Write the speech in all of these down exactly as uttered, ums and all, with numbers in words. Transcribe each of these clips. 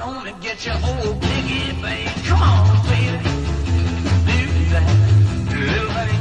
on and get your old piggy bank. Come on, baby, do that little thing.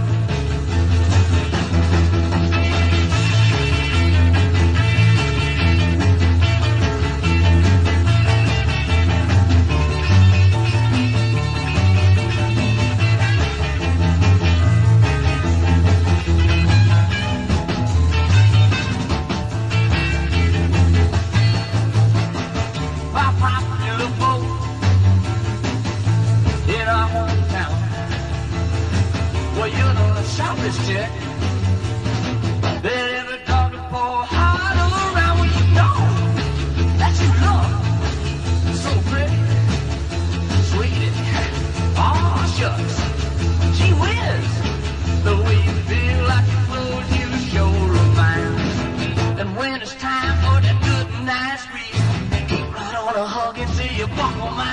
This chick that every dog to pour hard around when you know that you look so pretty, sweet, oh shucks, gee whiz, the way you feel like your clothes you show romance. And when it's time for that good night squeeze, right on a hug and say you buckle my